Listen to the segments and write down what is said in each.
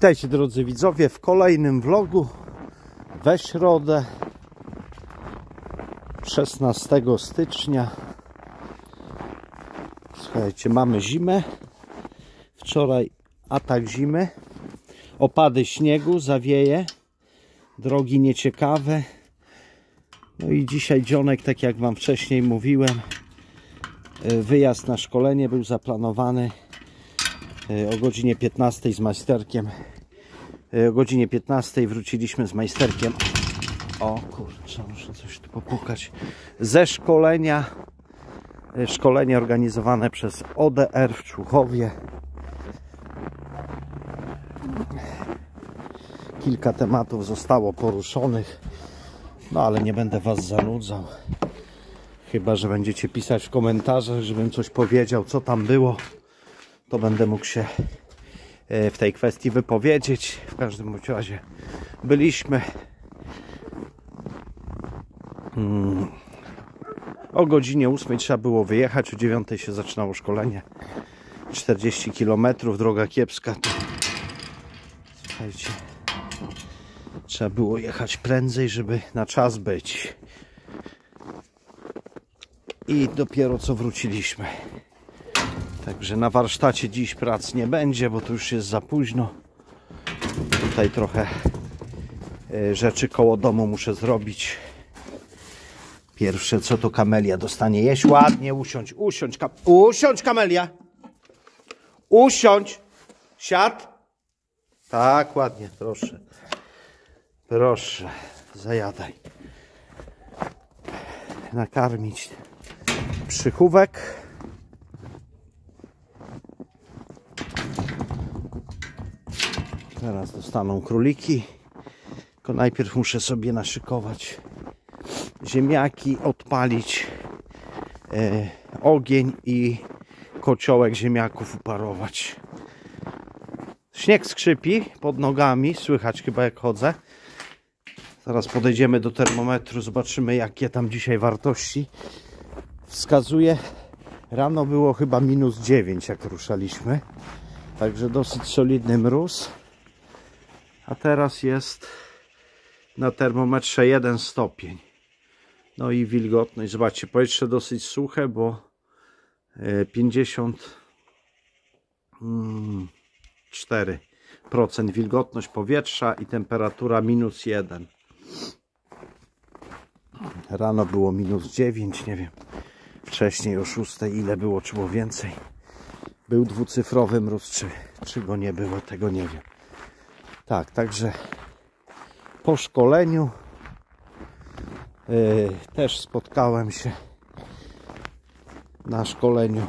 Witajcie drodzy widzowie w kolejnym vlogu we środę 16 stycznia. Słuchajcie, mamy zimę. Wczoraj atak zimy, opady śniegu, zawieje, drogi nieciekawe. No i dzisiaj dzionek, tak jak wam wcześniej mówiłem, wyjazd na szkolenie był zaplanowany o godzinie 15 z majsterkiem. O godzinie 15 wróciliśmy z majsterkiem. O kurczę, muszę coś tu popukać. Ze szkolenia. Szkolenie organizowane przez ODR w Człuchowie. Kilka tematów zostało poruszonych. No ale nie będę was zanudzał. Chyba że będziecie pisać w komentarzach, żebym coś powiedział, co tam było. To będę mógł się w tej kwestii wypowiedzieć. W każdym razie byliśmy o godzinie 8 trzeba było wyjechać, o 9 się zaczynało szkolenie. 40 km, droga kiepska. Słuchajcie, trzeba było jechać prędzej, żeby na czas być. I dopiero co wróciliśmy. Także na warsztacie dziś prac nie będzie, bo to już jest za późno. Tutaj trochę rzeczy koło domu muszę zrobić. Pierwsze co to Kamelia dostanie jeść. Ładnie usiądź, usiądź Kamelia. Usiądź. Siad. Tak, ładnie, proszę. Proszę, zajadaj. Nakarmić przychówek. Teraz dostaną króliki. Tylko najpierw muszę sobie naszykować ziemniaki, odpalić ogień i kociołek ziemniaków uparować. Śnieg skrzypi pod nogami, słychać chyba jak chodzę. Zaraz podejdziemy do termometru, zobaczymy jakie tam dzisiaj wartości. Wskazuje, rano było chyba -9 jak ruszaliśmy. Także dosyć solidny mróz. A teraz jest na termometrze 1 stopień. No i wilgotność. Zobaczcie, powietrze dosyć suche, bo 54% wilgotność powietrza i temperatura -1. Rano było -9, nie wiem. Wcześniej o 6 ile było, czy było więcej. Był dwucyfrowy mróz, czy go nie było, tego nie wiem. Tak, także po szkoleniu też spotkałem się na szkoleniu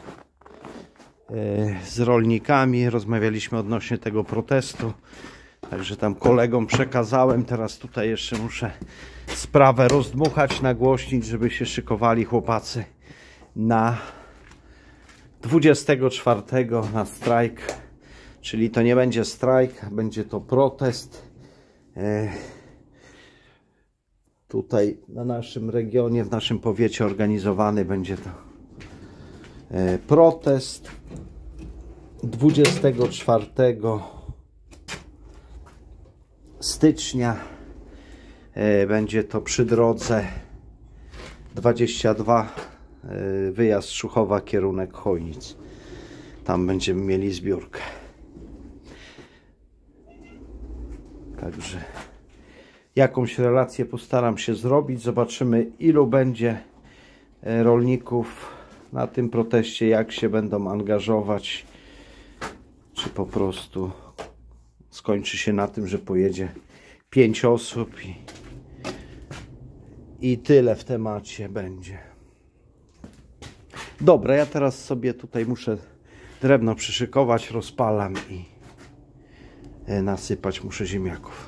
z rolnikami. Rozmawialiśmy odnośnie tego protestu. Także tam kolegom przekazałem. Teraz tutaj jeszcze muszę sprawę rozdmuchać, nagłośnić, żeby się szykowali chłopacy na 24 na strajk. Czyli to nie będzie strajk, będzie to protest. Tutaj na naszym regionie, w naszym powiecie organizowany będzie to protest 24 stycznia. Będzie to przy drodze 22, wyjazd Człuchowa, kierunek Chojnic. Tam będziemy mieli zbiórkę. Także jakąś relację postaram się zrobić. Zobaczymy, ilu będzie rolników na tym proteście, jak się będą angażować. Czy po prostu skończy się na tym, że pojedzie 5 osób i tyle w temacie będzie. Dobra, ja teraz sobie tutaj muszę drewno przyszykować, rozpalam i nasypać muszę ziemniaków.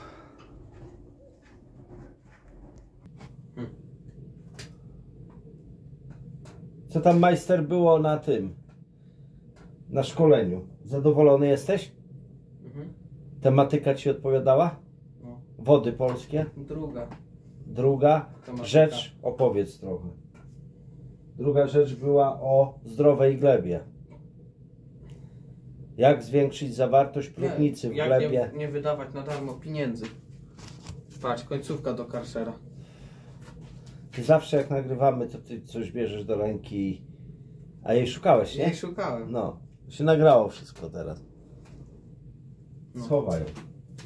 Co tam majster było na tym? Na szkoleniu. Zadowolony jesteś? Mhm. Tematyka ci odpowiadała? No. Wody polskie? Druga tematyka. Rzecz, opowiedz trochę. Druga rzecz była o zdrowej glebie. Jak zwiększyć zawartość próchnicy w glebie? Jak nie wydawać na darmo pieniędzy. Patrz, końcówka do karszera. Ty zawsze jak nagrywamy, to ty coś bierzesz do ręki. A jej szukałeś, nie? Jej szukałem. No. Się nagrało wszystko teraz. No. Schowaj ją.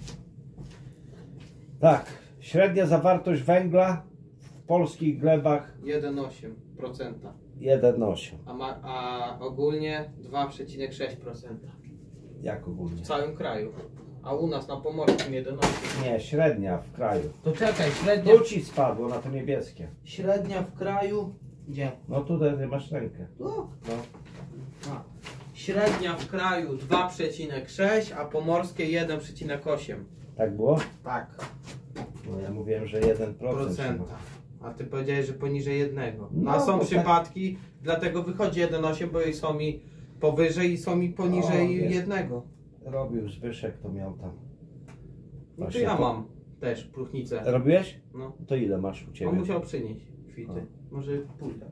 Tak. Średnia zawartość węgla w polskich glebach 1,8%. 1,8. A ogólnie 2,6%. Jak W ogólnie? całym kraju. A u nas na Pomorskim 11. Nie, średnia w kraju. To czekaj, średnia... Tu ci spadło na to niebieskie. Średnia w kraju... Gdzie? No tutaj ty masz rękę. Tu? No. A. Średnia w kraju 2,6, a pomorskie 1,8. Tak było? Tak. No ja mówiłem, że 1%. Procenta. A ty powiedziałeś, że poniżej 1. No, No, a są bo przypadki, dlatego wychodzi 1,8, bo i są mi powyżej i są mi poniżej O, jest. 1. Robił Zbyszek, to miał tam. No to Właśnie ja to- mam też próchnicę. Robiłeś? No. To ile masz u ciebie? On musiał przynieść kwity. O. Może pójdę.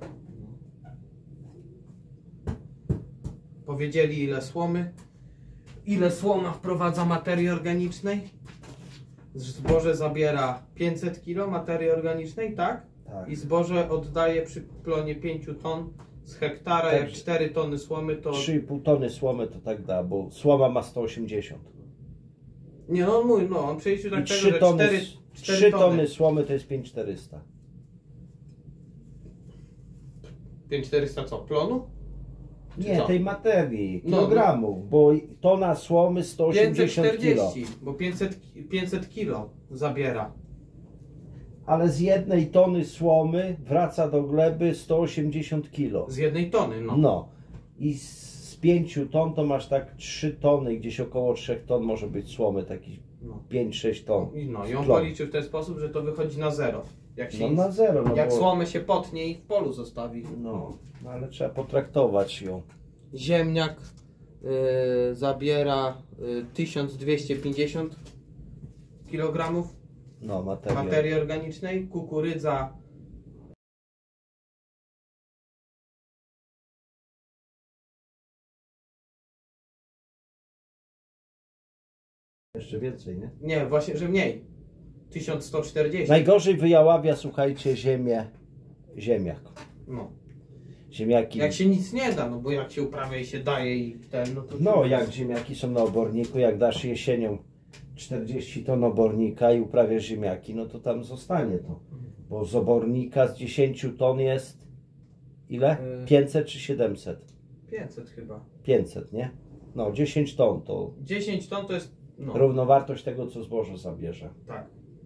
Powiedzieli ile słomy. Ile słoma wprowadza materii organicznej? Zboże zabiera 500 kg materii organicznej, tak? Tak. I zboże oddaje przy plonie 5 ton z hektara. Tak. Jak 4 tony słomy to... 3,5 tony słomy to tak da, bo słoma ma 180. Nie no, on przejściu I tak 3 tego, że tony, 4 3 tony. tony słomy to jest 5400. 5400 co? Plonu? Czy Nie, co? tej materii, No, kilogramów, bo tona słomy 180 kg. 540, bo 500 kg zabiera. Ale z jednej tony słomy wraca do gleby 180 kg. Z 1 tony, no. No. I z 5 ton to masz tak 3 tony, gdzieś około 3 ton może być słomy, takich No. 5-6 ton. I on Plon. policzył w ten sposób, że to wychodzi na zero. Jak się No na zero. No jak bo, słomę się potnie i w polu zostawi. no, ale trzeba potraktować ją. Ziemniak zabiera 1250 kg No, materia. materii organicznej. Kukurydza Jeszcze więcej, nie? nie, właśnie, że mniej. 1140. Najgorzej wyjaławia, słuchajcie, ziemniak. No. Ziemniaki. Jak się nic nie da, no bo jak się uprawia i się daje i ten, no to... No, jak ziemniaki są na oborniku, jak dasz jesienią 40 ton obornika i uprawiasz ziemniaki, no to tam zostanie to. Bo z obornika z 10 ton jest ile? 500 czy 700? 500 chyba. 500, nie? No, 10 ton to 10 ton to jest, no, równowartość tego, co zboże zabierze. tak.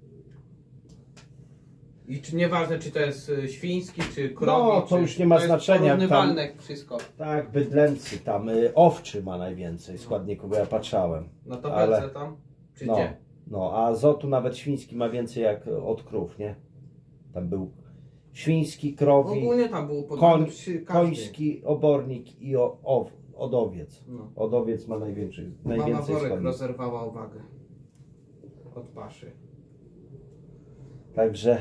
I czy nieważne, czy to jest świński, czy krowi, No, to czy, już nie ma to jest znaczenia, porównywalne wszystko. Tak, bydlęcy, tam owczy ma najwięcej składników, bo ja patrzałem. Na tabelce Ale- tam, czy No, gdzie? no, a azotu nawet świński ma więcej jak od krów, nie? Tam był świński, krowi, Ogólnie tam było podane koń, przy każdej. koński, obornik i odowiec. No. Odowiec ma Mama najwięcej worek składników. rozerwała uwagę od paszy. Także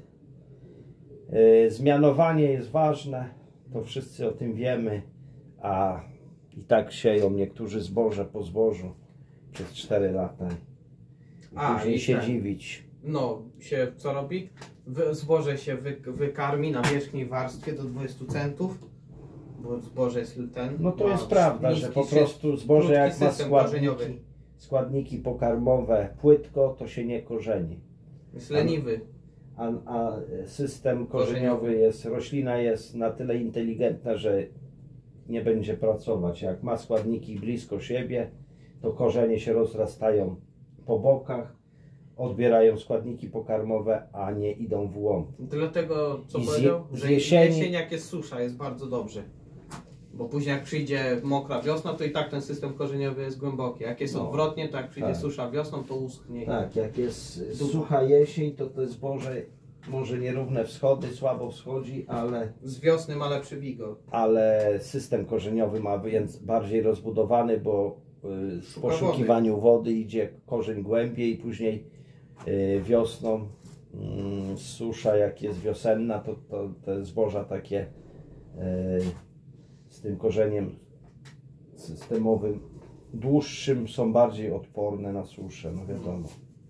zmianowanie jest ważne, to wszyscy o tym wiemy, a i tak sieją niektórzy zboże po zbożu przez 4 lata. I A, później i się ten. dziwić. No, się co robi? Zboże się wykarmi na wierzchniej warstwie do 20 centów, bo zboże jest ten. No to ma jest prawda, niski że po się- prostu zboże jak krótki ma system korzeniowy. składniki pokarmowe płytko, to się nie korzeni. Jest leniwy. A system korzeniowy jest, roślina jest na tyle inteligentna, że nie będzie pracować. Jak ma składniki blisko siebie, to korzenie się rozrastają po bokach, odbierają składniki pokarmowe, a nie idą w łąk. Dlatego, co I z powiedział, z że jesieni- jesień jak jest susza jest bardzo dobrze. Bo później jak przyjdzie mokra wiosna, to i tak ten system korzeniowy jest głęboki. Jak jest No. odwrotnie, to jak przyjdzie Tak. susza wiosną, to uschnie. Tak, jak jest Dupa. sucha jesień, to zboże może nierówne wschody, słabo wschodzi, Z wiosny ma lepszy wigor. ale system korzeniowy ma więc bardziej rozbudowany, bo w Szuka poszukiwaniu wody idzie korzeń głębiej i później wiosną susza, jak jest wiosenna, to te zboża takie z tym korzeniem systemowym dłuższym są bardziej odporne na suszę, no wiadomo.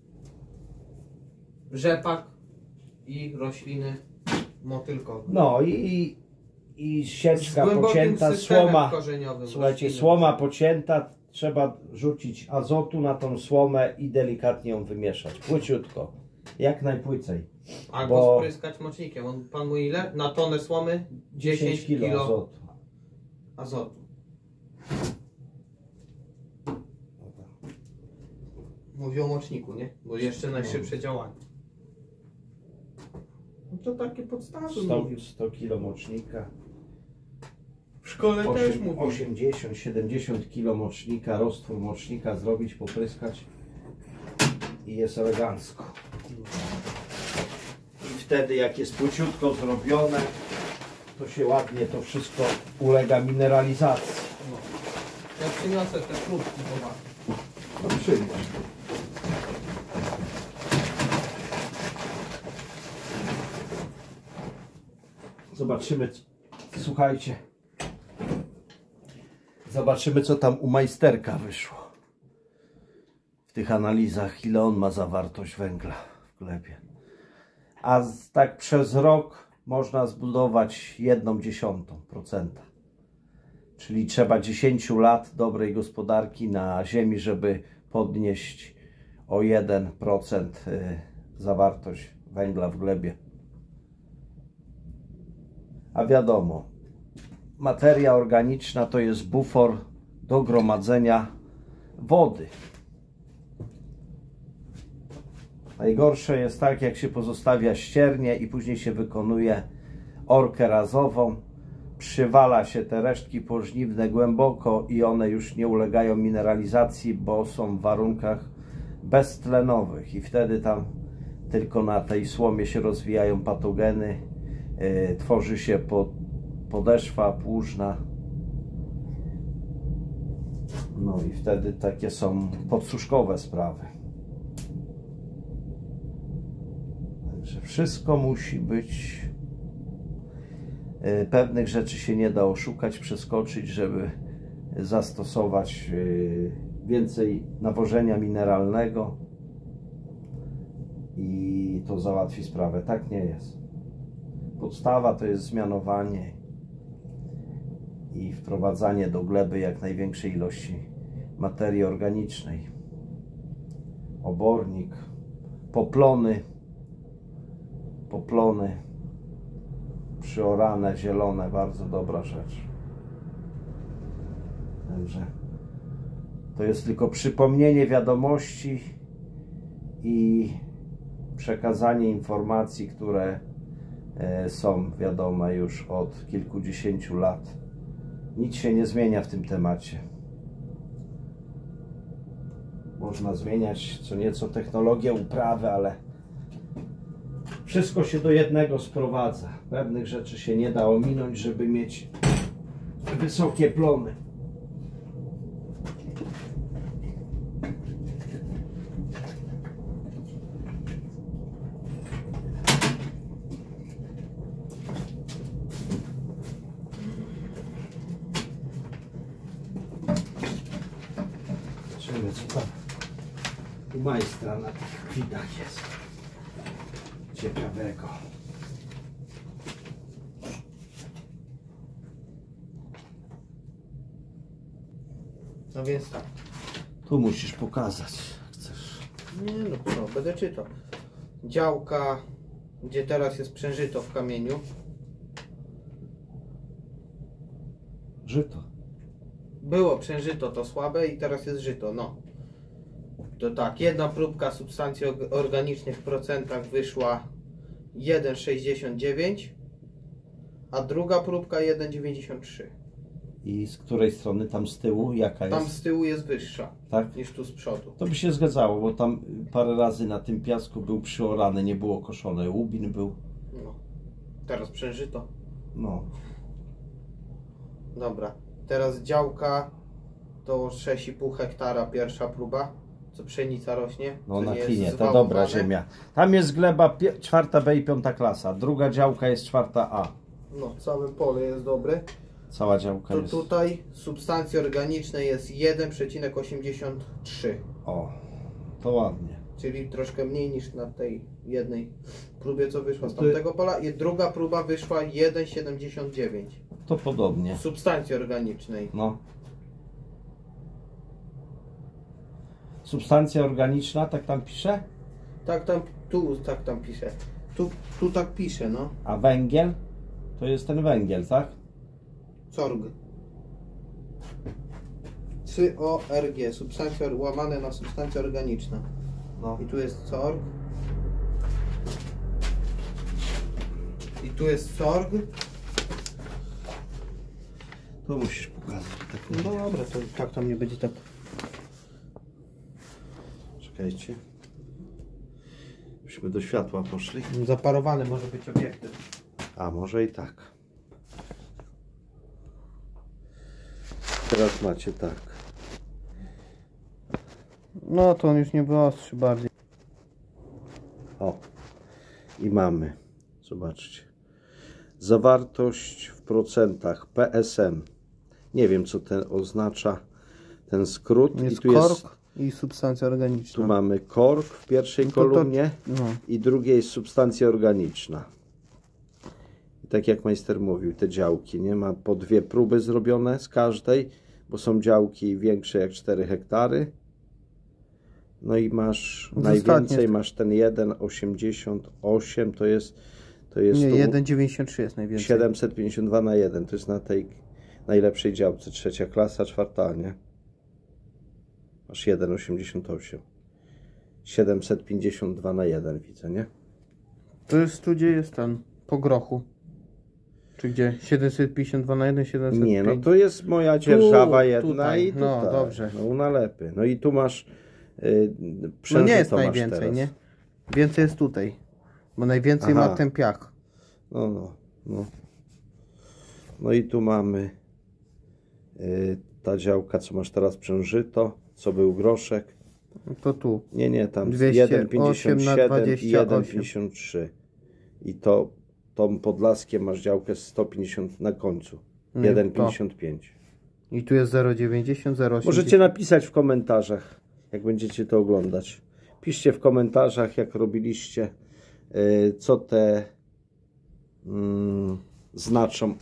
Rzepak i rośliny motylkowe. No i sieczka Z głębokim pocięta, systemem słoma. korzeniowym Słuchajcie, rośliny. słoma pocięta, trzeba rzucić azotu na tą słomę i delikatnie ją wymieszać. Płyciutko, jak najpłycej. Albo bo- spryskać mocznikiem. Pan mówi ile? Na tonę słomy 10 kg azotu. azotu. Mówię o moczniku, nie? Bo jeszcze najszybsze działanie. No to takie podstawy 100 kg mocznika. W szkole też mówię. 80-70 kg mocznika, roztwór mocznika zrobić, popryskać i jest elegancko. I wtedy jak jest płyciutko zrobione, to się ładnie to wszystko ulega mineralizacji. No. Ja przyniosę te próbki, zobacz. No przyjdziesz. Zobaczymy, słuchajcie, zobaczymy co tam u majsterka wyszło w tych analizach, ile on ma zawartość węgla w glebie. A tak przez rok można zbudować 0,1%. Czyli trzeba 10 lat dobrej gospodarki na ziemi, żeby podnieść o 1% zawartość węgla w glebie. A wiadomo, materia organiczna to jest bufor do gromadzenia wody. Najgorsze jest tak, jak się pozostawia ściernię i później się wykonuje orkę razową, przywala się te resztki pożniwne głęboko i one już nie ulegają mineralizacji, bo są w warunkach beztlenowych i wtedy tam tylko na tej słomie się rozwijają patogeny, tworzy się podeszwa płużna. No i wtedy takie są podsuszkowe sprawy. Także wszystko musi być. Pewnych rzeczy się nie da oszukać, przeskoczyć, żeby zastosować więcej nawożenia mineralnego i to załatwi sprawę. Tak nie jest. Podstawa to jest zmianowanie i wprowadzanie do gleby jak największej ilości materii organicznej. Obornik, poplony, przyorane, zielone, bardzo dobra rzecz. Także to jest tylko przypomnienie wiadomości i przekazanie informacji, które są wiadome już od kilkudziesięciu lat. Nic się nie zmienia w tym temacie. Można zmieniać co nieco technologię uprawy, ale wszystko się do jednego sprowadza. Pewnych rzeczy się nie da ominąć, żeby mieć wysokie plony. Zobaczymy, co tam u majstra na tych kwitach jest ciekawego. No więc tak. Tu musisz pokazać, jak chcesz. Nie no, co, będę czytał. Działka, gdzie teraz jest przężyto w kamieniu. Żyto. Było przężyto to słabe i teraz jest żyto, no. To tak, jedna próbka substancji organicznych w procentach wyszła 1,69, a druga próbka 1,93. I z której strony tam z tyłu, jaka Tam jest? z tyłu jest wyższa Tak? niż tu z przodu. To by się zgadzało, bo tam parę razy na tym piasku był przyorany, nie było koszone. Łubin był. No. Teraz przężyto. No. Dobra. Teraz działka to 6,5 hektara pierwsza próba. Co pszenica rośnie. No co na nie jest klinie, to zwałkowane. dobra ziemia. Tam jest gleba 4B i 5 klasa. Druga działka jest 4A. No, całe pole jest dobre. Cała działka To jest... tutaj substancji organicznej jest 1,83. O, to ładnie. Czyli troszkę mniej niż na tej jednej próbie, co wyszła z To- tamtego pola. I druga próba wyszła 1,79. To podobnie. Substancji organicznej. No. Substancja organiczna, tak tam pisze? Tak tam pisze. Tu tak pisze, no. A węgiel? To jest ten węgiel, tak? CORG. CORG. Substancja łamane na substancja organiczna. No. I tu jest CORG. I tu jest CORG. To musisz pokazać. Tak. No dobra, to tak tam nie będzie tak. Czekajcie. Byśmy do światła poszli. Zaparowany może być obiektyw. A może i tak. Teraz macie tak. No to on już nie wyostrzy bardziej. O. I mamy. Zobaczcie. Zawartość w procentach PSM. Nie wiem, co ten oznacza. Ten skrót. Jest I tu kork jest... i substancja organiczna. Tu mamy kork w pierwszej kolumnie no. i drugiej jest substancja organiczna. I tak jak majster mówił, te działki, nie ma po 2 próby zrobione z każdej, bo są działki większe jak 4 hektary. No i masz najwięcej, masz ten 1,88, to jest Nie, tu 1,93 jest najwięcej. 752 na 1, to jest na tej najlepszej działce, 3. klasa, 4, nie? Masz 1,88. 752 na 1 widzę, nie? To jest tu, gdzie jest ten, po grochu. Czy gdzie? 752 na 1, 705. Nie, no to jest moja dzierżawa jedna tutaj. i tutaj. No, dobrze. No nalepy. No i tu masz No nie jest masz najwięcej, teraz. nie? Więcej jest tutaj. Bo najwięcej Aha. ma ten piach. No. No i tu mamy ta działka, co masz teraz przężyto, co był groszek. To tu. Nie, tam 208 na 1,57 i 28. 1,53. I tą Podlaskiem masz działkę 150 na końcu. Nie, 1,55. I tu jest 0,90, 0,80. Możecie napisać w komentarzach, jak będziecie to oglądać. Piszcie w komentarzach, jak robiliście, co te znaczą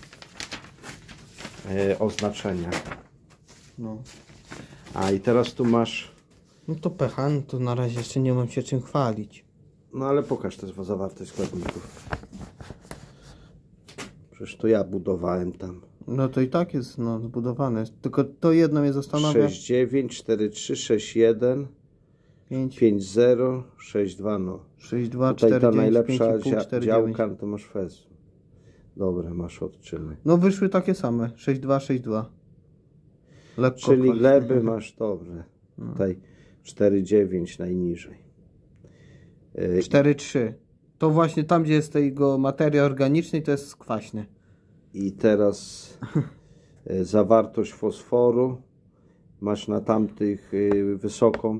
oznaczenia. No. A i teraz tu masz, No to pecha, no to na razie jeszcze nie mam się czym chwalić. no ale pokaż też zawartość składników. Przecież to ja budowałem tam. No to i tak jest zbudowane. Tylko to jedno mnie zastanawia. 6,9, 4,3, 6,1, 5, 5,0, 6,2 no. 6, 2, Tutaj 4, ta 9, najlepsza 5,5, 4, 9. działka, no to masz fesu. Dobra, masz odczyny. No wyszły takie same. 6, 2, 6, 2. Lekko. Czyli kwaśne. gleby masz dobre. Tutaj 4,9 najniżej. 4, 3. To właśnie tam, gdzie jest tego materii organicznej, to jest kwaśne. I teraz zawartość fosforu masz na tamtych wysoką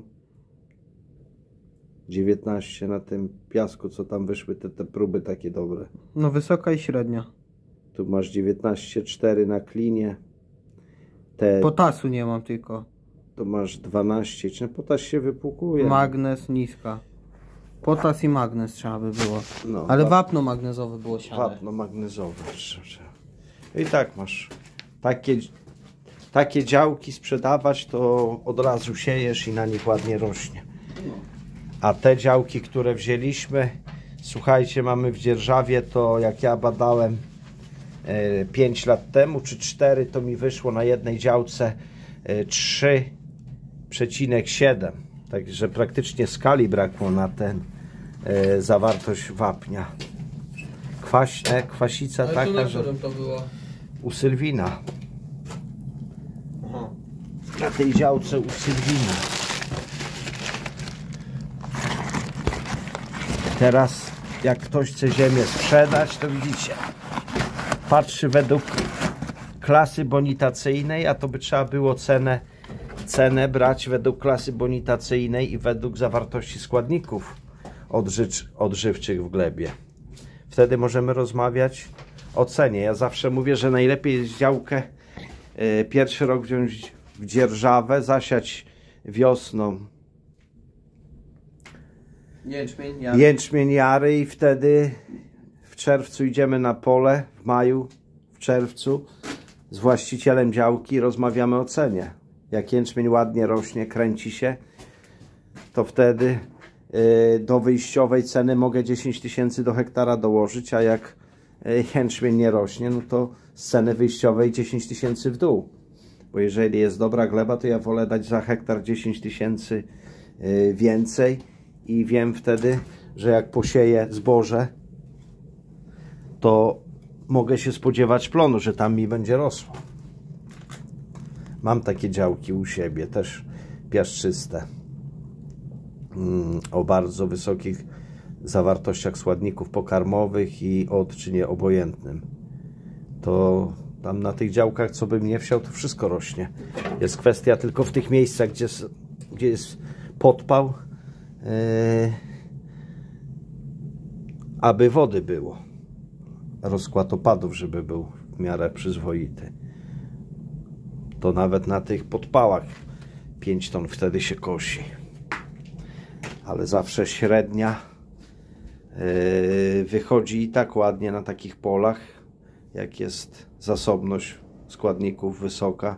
19 na tym piasku, co tam wyszły te próby takie dobre. No wysoka i średnia. Tu masz 19,4 na klinie. Potasu nie mam tylko. Tu masz 12, czy potaś się wypłukuje. Magnez niska. Potas i magnez trzeba by było. No, Ale wapno magnezowe było siane. wapno magnezowe. I tak masz takie działki sprzedawać, to od razu siejesz i na nich ładnie rośnie. A te działki, które wzięliśmy, słuchajcie, mamy w dzierżawie, to jak ja badałem 5 lat temu, czy 4, to mi wyszło na jednej działce 3,7. Także praktycznie skali brakło na ten zawartość wapnia. Kwasica Ale taka, na że którym to było? u Sylwina. Aha. Na tej działce u Sylwina. Teraz jak ktoś chce ziemię sprzedać, to widzicie, patrzy według klasy bonitacyjnej, a to by trzeba było cenę brać według klasy bonitacyjnej i według zawartości składników odżywczych w glebie. Wtedy możemy rozmawiać ocenie. Ja zawsze mówię, że najlepiej jest działkę pierwszy rok wziąć w dzierżawę, zasiać wiosną jęczmień jary i wtedy w czerwcu idziemy na pole, w maju, w czerwcu z właścicielem działki rozmawiamy o cenie. Jak jęczmień ładnie rośnie, kręci się, to wtedy do wyjściowej ceny mogę 10 tysięcy do hektara dołożyć, a jak jęczmień nie rośnie, no to z ceny wyjściowej 10 tysięcy w dół. Bo jeżeli jest dobra gleba, to ja wolę dać za hektar 10 tysięcy więcej i wiem wtedy, że jak posieję zboże, to mogę się spodziewać plonu, że tam mi będzie rosło. Mam takie działki u siebie, też piaszczyste, o bardzo wysokich zawartościach składników pokarmowych i odczynie obojętnym. To tam na tych działkach, co bym nie wsiał, to wszystko rośnie. Jest kwestia tylko w tych miejscach, gdzie jest podpał, aby wody było. Rozkład opadów, żeby był w miarę przyzwoity. To nawet na tych podpałach 5 ton wtedy się kosi. Ale zawsze średnia wychodzi i tak ładnie na takich polach, jak jest zasobność składników wysoka.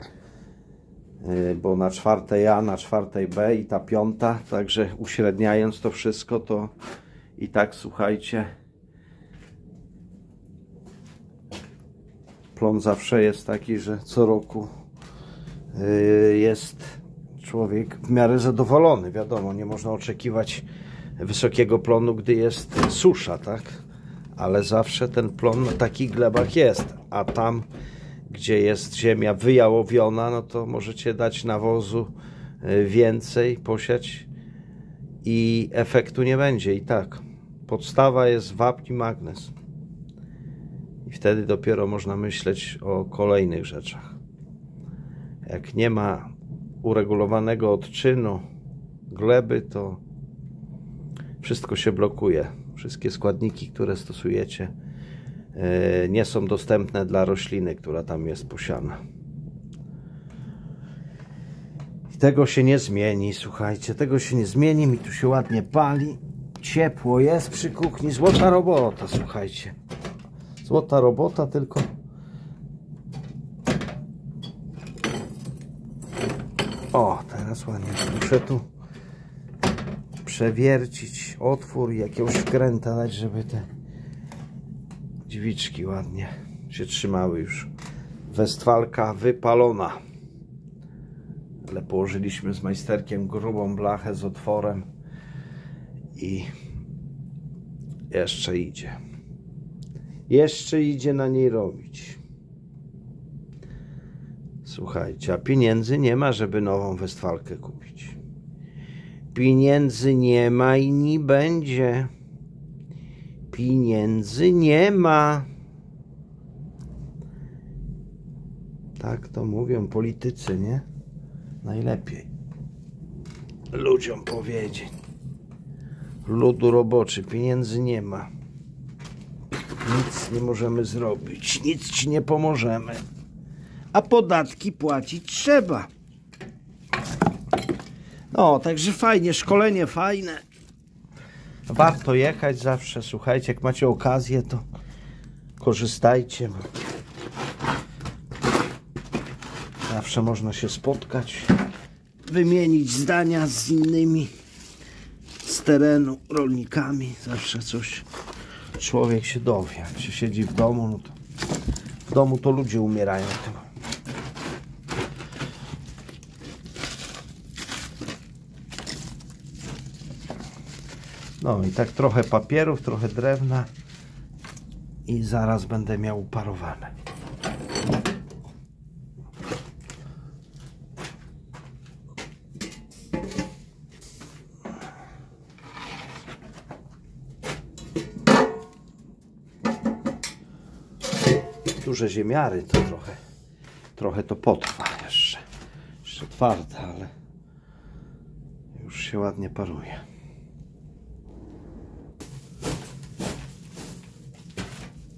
Bo na 4 A, na 4 B i ta 5, także uśredniając to wszystko, to i tak, słuchajcie, plon zawsze jest taki, że co roku jest człowiek w miarę zadowolony. Wiadomo, nie można oczekiwać wysokiego plonu, gdy jest susza, tak? Ale zawsze ten plon na takich glebach jest, a tam, gdzie jest ziemia wyjałowiona, no to możecie dać nawozu więcej, posiać i efektu nie będzie. I tak, podstawa jest wapń i magnez. I wtedy dopiero można myśleć o kolejnych rzeczach. Jak nie ma uregulowanego odczynu gleby, to wszystko się blokuje. Wszystkie składniki, które stosujecie, nie są dostępne dla rośliny, która tam jest posiana. I tego się nie zmieni, słuchajcie, tego się nie zmieni. Mi tu się ładnie pali, ciepło jest przy kuchni, złota robota, słuchajcie. Złota robota, tylko o, teraz ładnie muszę tu przewiercić otwór i jakiegoś wkręta dać, żeby te dźwiczki ładnie się trzymały już. Westfalka wypalona. Ale położyliśmy z majsterkiem grubą blachę z otworem i jeszcze idzie. Jeszcze idzie na niej robić. Słuchajcie, a pieniędzy nie ma, żeby nową Westfalkę kupić. Pieniędzy nie ma i nie będzie. Pieniędzy nie ma. Tak to mówią politycy, nie? Najlepiej ludziom powiedzieć. Ludu roboczy, pieniędzy nie ma. Nic nie możemy zrobić, nic ci nie pomożemy. A podatki płacić trzeba. No, także fajnie, szkolenie fajne. Warto jechać zawsze, słuchajcie, jak macie okazję, to korzystajcie. Bo zawsze można się spotkać, wymienić zdania z innymi z terenu, rolnikami. Zawsze coś człowiek się dowie. Jak się siedzi w domu, no to w domu to ludzie umierają. No i tak trochę papierów, trochę drewna i zaraz będę miał uparowane. Duże ziemiary to trochę to potrwa jeszcze twarde, ale już się ładnie paruje.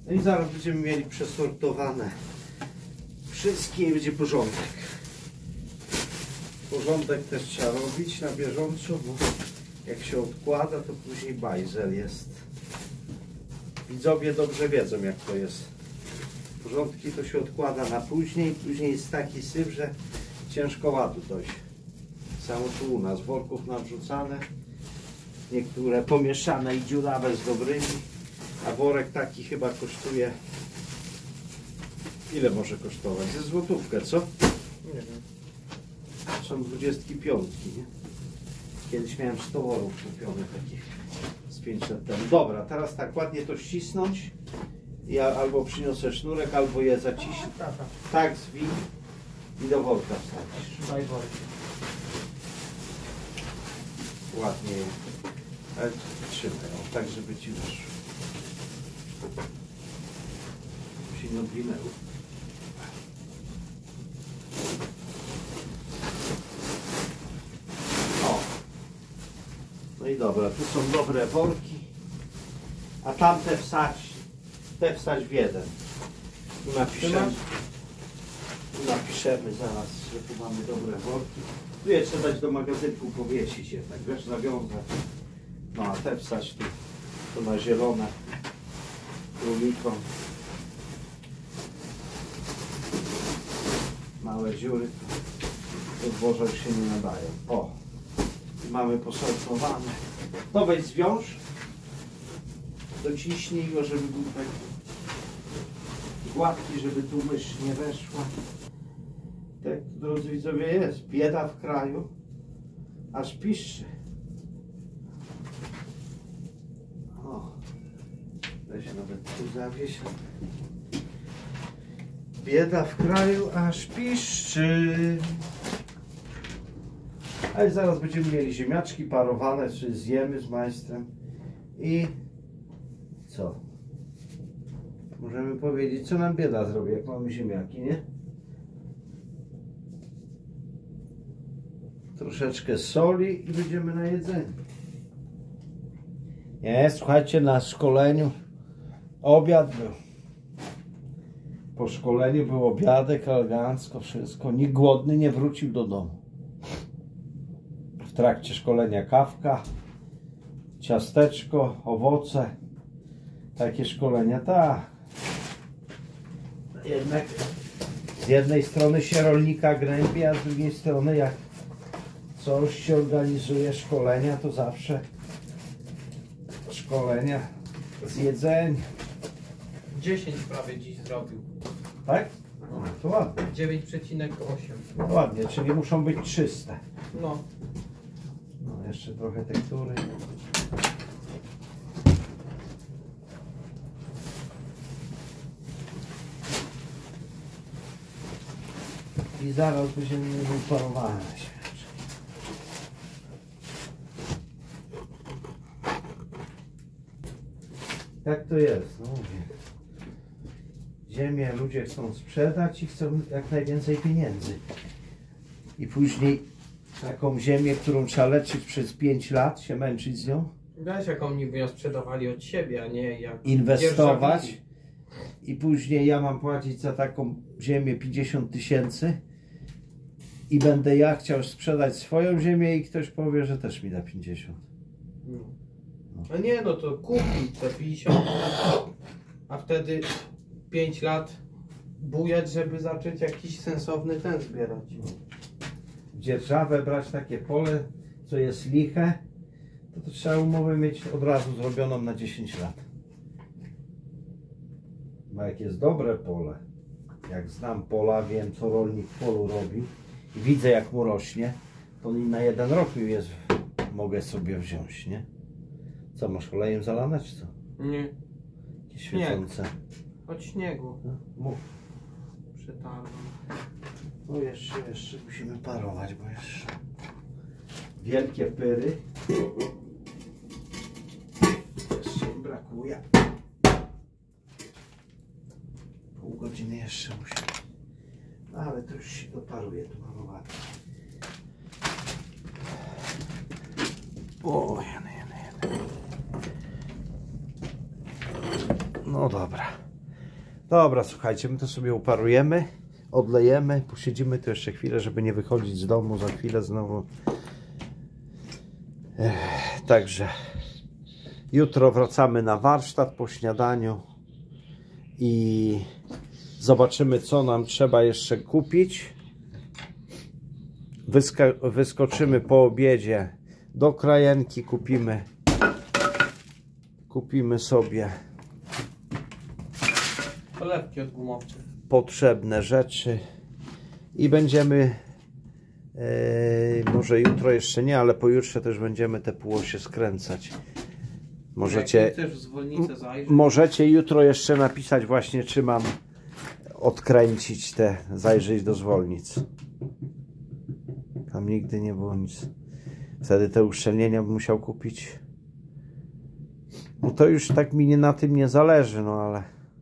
No i zaraz będziemy mieli przesortowane wszystkie i będzie porządek. Porządek też trzeba robić na bieżąco, bo jak się odkłada, to później bajzel jest. Widzowie dobrze wiedzą, jak to jest. Porządki to się odkłada na później, później jest taki syf, że ciężko ładu dojść. Samo tu u nas, worków nawrzucane, niektóre pomieszane i dziurawe z dobrymi, a worek taki chyba kosztuje, ile może kosztować? Ze złotówkę, co? Nie wiem. Są 25, nie? Kiedyś miałem 100 worów kupionych takich z 5 lat temu. Dobra, teraz tak ładnie to ścisnąć. Ja albo przyniosę sznurek, albo je zaciśnę. Tak zwij i do worka wsadzisz. Daj worek. Ładnie je. Ale trzymaj, tak żeby ci wyszło. Się nie odwinęło. O. No i dobra, tu są dobre worki. A tamte wsadź w jeden. Tu napiszemy zaraz, że tu mamy dobre worki. Tu je trzeba dać do magazynku, powiesić jednak, wiesz, nawiązać. No a te wsadź tu na zielone królikom. Małe dziury do dworza już się nie nadają. O! I mamy posortowane. To weź zwiąż. Dociśnij go, żeby był taki gładki, żeby tu mysz nie weszła. Tak, drodzy widzowie, jest. Bieda w kraju, aż piszczy. O, weź nawet tu zawieś. Bieda w kraju, aż piszczy. Ale zaraz będziemy mieli ziemniaczki parowane, czy zjemy z majstrem. I co? Możemy powiedzieć, co nam bieda zrobi, jak mamy ziemniaki, nie? Troszeczkę soli i będziemy na jedzeniu. Nie, słuchajcie, na szkoleniu obiad był. Po szkoleniu był obiadek, elegancko, wszystko. Nikt głodny nie wrócił do domu. W trakcie szkolenia kawka, ciasteczko, owoce. Takie szkolenia, tak. Jednak z jednej strony się rolnika gnębi, a z drugiej strony jak coś się organizuje, szkolenia, to zawsze szkolenia z jedzenia. 10 prawie dziś zrobił. Tak? No, to ładnie. 9,8. No, ładnie, czyli muszą być czyste. No. No, jeszcze trochę tektury. I zaraz będziemy mieli parowane świeczki. Tak to jest, no mówię. Ziemię ludzie chcą sprzedać i chcą jak najwięcej pieniędzy. I później taką ziemię, którą trzeba leczyć przez 5 lat, się męczyć z nią. Wiesz, jak oni ją sprzedawali od siebie, a nie jak inwestować. dzierżawili. I później ja mam płacić za taką ziemię 50 000 i będę ja chciał sprzedać swoją ziemię i ktoś powie, że też mi da 50. No. A nie, no to kupi te 50, a wtedy 5 lat bujać, żeby zacząć jakiś sensowny ten zbierać. Dzierżawę brać takie pole, co jest liche, to trzeba umowę mieć od razu zrobioną na 10 lat. Bo jak jest dobre pole, jak znam pola, wiem co rolnik w polu robi i widzę jak mu rośnie, to na 1 rok jest, mogę sobie wziąć, nie? Co, masz olejem zalane czy co? Nie. Jakieś świecące. Od śniegu. No, mów. Przetarłem. No jeszcze musimy parować, bo jeszcze wielkie pyry. Jeszcze im brakuje. Pół godziny jeszcze musimy. No ale to już się doparuje, tu mamy ładnie. O, jeny. No dobra. Dobra, słuchajcie, my to sobie uparujemy, odlejemy, posiedzimy tu jeszcze chwilę, żeby nie wychodzić z domu, za chwilę znowu. Także jutro wracamy na warsztat po śniadaniu i zobaczymy, co nam trzeba jeszcze kupić. Wyskoczymy po obiedzie do Krajenki, kupimy sobie Polewki od gumowców. potrzebne rzeczy i będziemy może jutro jeszcze nie, ale pojutrze też będziemy te półosie skręcać. Możecie jutro jeszcze napisać właśnie, czy mam odkręcić zajrzeć do zwolnic. Tam nigdy nie było nic. Wtedy te uszczelnienia bym musiał kupić. No to już tak mi na tym nie zależy, no ale...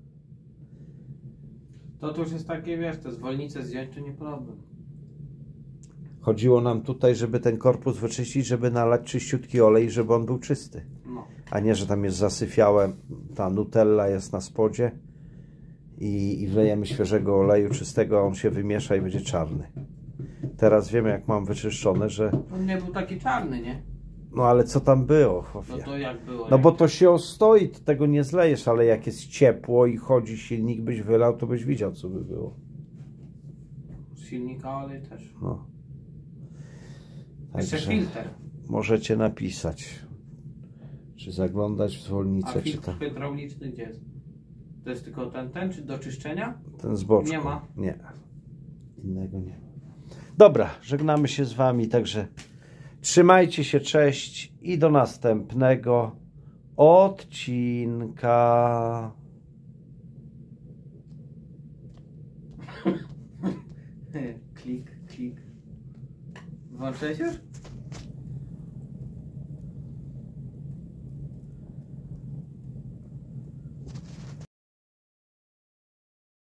To już jest takie, wiesz, te zwolnice zdjąć to nie problem. Chodziło nam tutaj, żeby ten korpus wyczyścić, żeby nalać czyściutki olej, żeby on był czysty. No. A nie, że tam jest zasyfiałe, ta nutella jest na spodzie i wlejemy świeżego oleju czystego, a on się wymiesza i będzie czarny. Teraz wiem, jak mam wyczyszczone, że... On nie był taki czarny, nie? No ale co tam było, chłopie? No to jak było? No bo to się ostoi, to tego nie zlejesz, ale jak jest ciepło i chodzi silnik, byś wylał, to byś widział, co by było. Z silnika olej też. No. Jeszcze Także filtr. możecie napisać, czy zaglądać w zwolnicę, A czy filtr hydrauliczny gdzie jest? To jest tylko ten, czy do czyszczenia? ten z boczku. Nie ma. Nie. Innego nie ma. Dobra, żegnamy się z wami, także trzymajcie się, cześć i do następnego odcinka. Klik. Włączyłeś już?